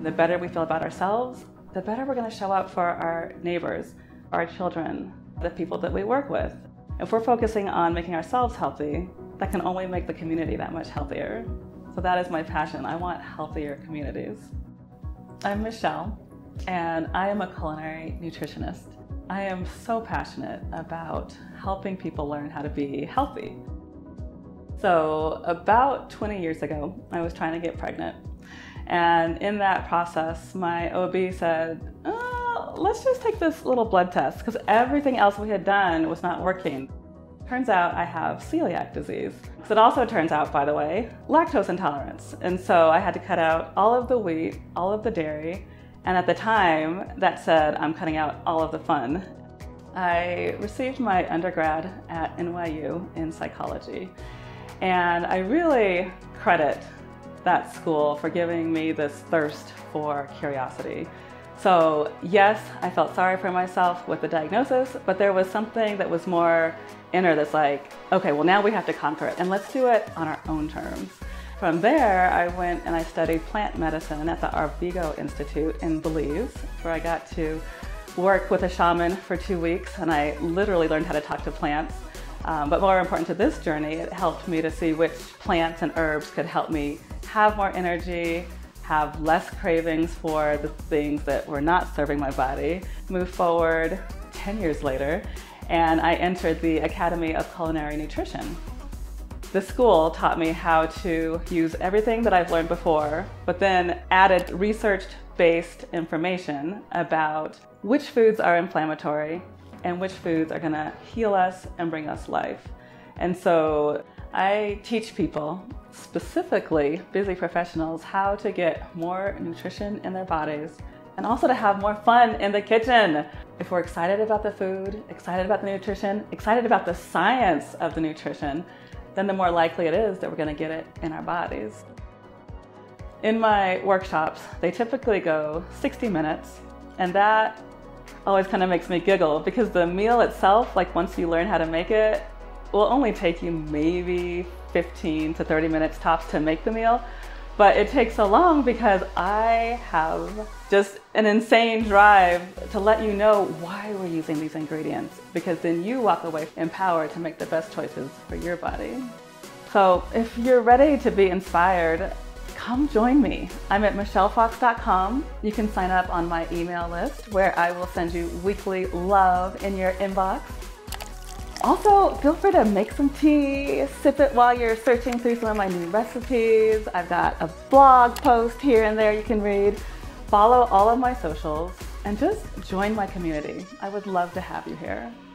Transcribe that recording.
The better we feel about ourselves, the better we're going to show up for our neighbors, our children, the people that we work with. If we're focusing on making ourselves healthy, that can only make the community that much healthier. So that is my passion. I want healthier communities. I'm Michelle, and I am a culinary nutritionist. I am so passionate about helping people learn how to be healthy. So about 20 years ago, I was trying to get pregnant. And in that process, my OB said, let's just take this little blood test, because everything else we had done was not working. Turns out I have celiac disease. So it also turns out, by the way, lactose intolerance. And so I had to cut out all of the wheat, all of the dairy, and at the time that said I'm cutting out all of the fun. I received my undergrad at NYU in psychology, and I really credit that school for giving me this thirst for curiosity. So yes, I felt sorry for myself with the diagnosis, but there was something that was more inner that's like, okay, well now we have to conquer it, and let's do it on our own terms. From there, I went and I studied plant medicine at the Arvigo Institute in Belize, where I got to work with a shaman for 2 weeks, and I literally learned how to talk to plants. But more important to this journey, it helped me to see which plants and herbs could help me have more energy, have less cravings for the things that were not serving my body. Move forward 10 years later, and I entered the Academy of Culinary Nutrition. The school taught me how to use everything that I've learned before, but then added research-based information about which foods are inflammatory and which foods are gonna heal us and bring us life. And so I teach people, specifically busy professionals, how to get more nutrition in their bodies and also to have more fun in the kitchen. If we're excited about the food, excited about the nutrition, excited about the science of the nutrition, then the more likely it is that we're gonna get it in our bodies. In my workshops, they typically go 60 minutes, and that always kind of makes me giggle, because the meal itself, like once you learn how to make it, will only take you maybe 15 to 30 minutes tops to make the meal. But it takes so long because I have just an insane drive to let you know why we're using these ingredients, because then you walk away empowered to make the best choices for your body. So if you're ready to be inspired, come join me. I'm at michellefox.com. You can sign up on my email list, where I will send you weekly love in your inbox. Also, feel free to make some tea, sip it while you're searching through some of my new recipes. I've got a blog post here and there you can read. Follow all of my socials and just join my community. I would love to have you here.